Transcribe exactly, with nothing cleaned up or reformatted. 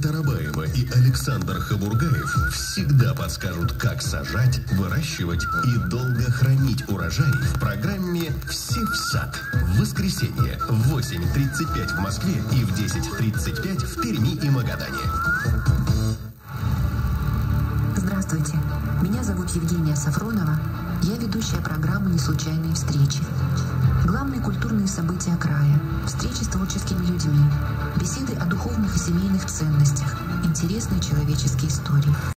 Тарабаева и Александр Хабургаев всегда подскажут, как сажать, выращивать и долго хранить урожай в программе «Все в сад». В воскресенье в восемь тридцать пять в Москве и в десять тридцать пять в Перми и Магадане. Здравствуйте, меня зовут Евгения Сафронова. Я ведущая программы «Неслучайные встречи». Главные культурные события края, встречи с творческими людьми, беседы о духовных и семейных ценностях, интересные человеческие истории.